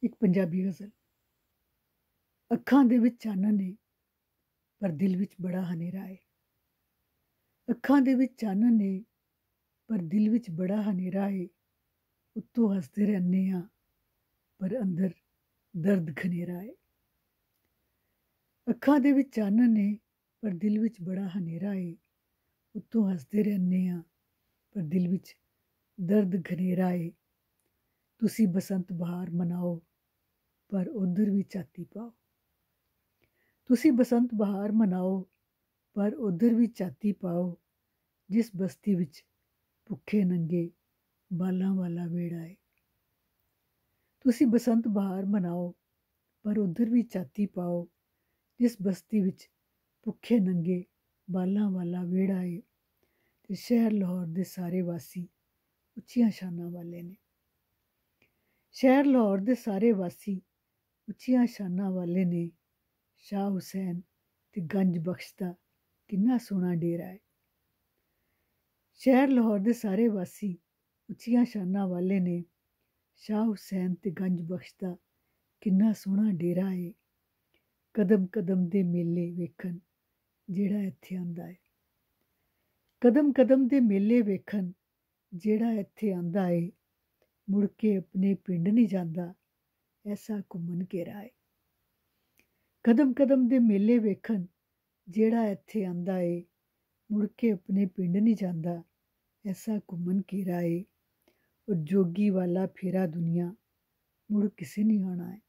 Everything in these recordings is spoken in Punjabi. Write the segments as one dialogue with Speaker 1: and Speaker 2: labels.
Speaker 1: ਇੱਕ ਪੰਜਾਬੀ ਗਜ਼ਲ। ਅੱਖਾਂ ਦੇ ਵਿੱਚ ਚਾਨਣ ਨੇ ਪਰ ਦਿਲ ਵਿੱਚ ਬੜਾ ਹਨੇਰਾ ਏ। ਅੱਖਾਂ ਦੇ ਵਿੱਚ ਚਾਨਣ ਨੇ ਪਰ ਦਿਲ ਵਿੱਚ ਬੜਾ ਹਨੇਰਾ ਏ। ਉੱਤੋਂ ਹੱਸਦੇ ਰਹਿੰਦੇ ਹਾਂ ਪਰ ਅੰਦਰ ਦਰਦ ਘਨੇਰਾ ਏ। ਅੱਖਾਂ ਦੇ ਵਿੱਚ ਚਾਨਣ ਨੇ ਪਰ ਦਿਲ ਵਿੱਚ ਬੜਾ ਹਨੇਰਾ ਏ। ਉੱਤੋਂ ਹੱਸਦੇ ਰਹਿੰਦੇ ਹਾਂ ਪਰ ਦਿਲ ਵਿੱਚ ਦਰਦ ਘਨੇਰਾ ਏ। ਤੁਸੀਂ ਬਸੰਤ ਬਹਾਰ ਮਨਾਓ ਪਰ ਉੱਧਰ ਵੀ ਝਾਤੀ ਪਾਓ। ਤੁਸੀਂ ਬਸੰਤ ਬਹਾਰ ਮਨਾਓ ਪਰ ਉੱਧਰ ਵੀ ਝਾਤੀ ਪਾਓ। ਜਿਸ ਬਸਤੀ ਵਿੱਚ ਭੁੱਖੇ ਨੰਗੇ ਬਾਲਾਂ ਵਾਲਾ ਵਿਹੜਾ ਏ। ਤੁਸੀਂ ਬਸੰਤ ਬਹਾਰ ਮਨਾਓ ਪਰ ਉੱਧਰ ਵੀ ਝਾਤੀ ਪਾਓ। ਜਿਸ ਬਸਤੀ ਵਿੱਚ ਭੁੱਖੇ ਨੰਗੇ ਬਾਲਾਂ ਵਾਲਾ ਵਿਹੜਾ ਏ। ਤੇ ਸ਼ਹਿਰ ਲਾਹੌਰ ਦੇ ਸਾਰੇ ਵਾਸੀ ਉੱਚੀਆਂ ਸ਼ਾਨਾਂ ਵਾਲੇ ਨੇ। ਸ਼ਹਿਰ ਲਾਹੌਰ ਦੇ ਸਾਰੇ ਵਾਸੀ ਉੱਚੀਆਂ ਸ਼ਾਨਾਂ ਵਾਲੇ ਨੇ। ਸ਼ਾਹ ਹੁਸੈਨ ਤੇ ਗੰਜ ਬਖਸ਼ ਦਾ ਕਿੰਨਾ ਸੋਹਣਾ ਡੇਰਾ ਹੈ। ਸ਼ਹਿਰ ਲਾਹੌਰ ਦੇ ਸਾਰੇ ਵਾਸੀ ਉੱਚੀਆਂ ਸ਼ਾਨਾਂ ਵਾਲੇ ਨੇ। ਸ਼ਾਹ ਹੁਸੈਨ ਤੇ ਗੰਜ ਬਖਸ਼ ਦਾ ਕਿੰਨਾ ਸੋਹਣਾ ਡੇਰਾ ਹੈ। ਕਦਮ ਕਦਮ ਦੇ ਮੇਲੇ ਵੇਖਣ ਜਿਹੜਾ ਇੱਥੇ ਆਂਦਾ ਹੈ। ਕਦਮ ਕਦਮ ਦੇ ਮੇਲੇ ਵੇਖਣ ਜਿਹੜਾ ਇੱਥੇ ਆਂਦਾ ਏ। ਮੁੜ ਕੇ ਆਪਣੇ ਪਿੰਡ ਨਹੀਂ ਜਾਂਦਾ ਐਸਾ ਘੁੰਮਣ ਘੇਰਾ ਏ। ਕਦਮ ਕਦਮ ਦੇ ਮੇਲੇ ਵੇਖਣ ਜਿਹੜਾ ਇੱਥੇ ਆਂਦਾ ਏ। ਮੁੜ ਕੇ ਆਪਣੇ ਪਿੰਡ ਨਹੀਂ ਜਾਂਦਾ ਐਸਾ ਘੁੰਮਣ ਘੇਰਾ ਏ। ਉਹ ਜੋਗੀ ਵਾਲਾ ਫੇਰਾ ਦੁਨੀਆ ਮੁੜ ਕਿਸੇ ਨਹੀਂ ਆਉਣਾ ਏ।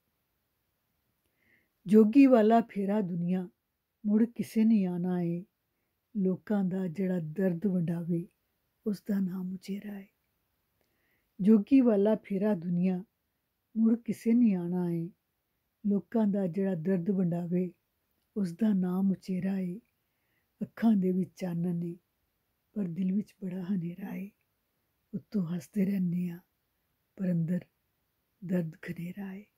Speaker 1: ਜੋਗੀ ਵਾਲਾ ਫੇਰਾ ਦੁਨੀਆ ਮੁੜ ਕਿਸੇ ਨਹੀਂ ਆਉਣਾ ਏ। ਲੋਕਾਂ ਦਾ ਜਿਹੜਾ ਦਰਦ ਵੰਡਾਵੇ ਉਸ ਦਾ ਨਾਮ ਉਚੇਰਾ ਏ। ਜੋਗੀ ਵਾਲਾ ਫੇਰਾ ਦੁਨੀਆ ਮੁੜ ਕਿਸੇ ਨਹੀਂ ਆਉਣਾ ਏ। ਲੋਕਾਂ ਦਾ ਜਿਹੜਾ ਦਰਦ ਵੰਡਾਵੇ ਉਸ ਦਾ ਨਾਮ ਉਚੇਰਾ ਏ। ਅੱਖਾਂ ਦੇ ਵਿੱਚ ਚਾਨਣ ਨੇ ਪਰ ਦਿਲ ਵਿੱਚ ਬੜਾ ਹਨੇਰਾ ਏ। ਉੱਤੋਂ ਹੱਸਦੇ ਰਹਿੰਦੇ ਹਾਂ ਪਰ ਅੰਦਰ ਦਰਦ ਘਨੇਰਾ ਏ।